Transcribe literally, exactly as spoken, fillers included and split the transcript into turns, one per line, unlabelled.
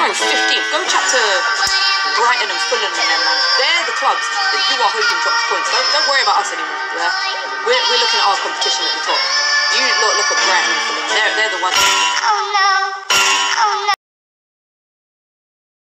we're fifteenth. Go and chat to Brighton and Fulham and them, man. They're the clubs that you are hoping drops points. Don't, don't worry about us anymore, yeah? We're, we're looking at our competition at the top. You look, look at Brighton and Fulham. They're, they're the ones.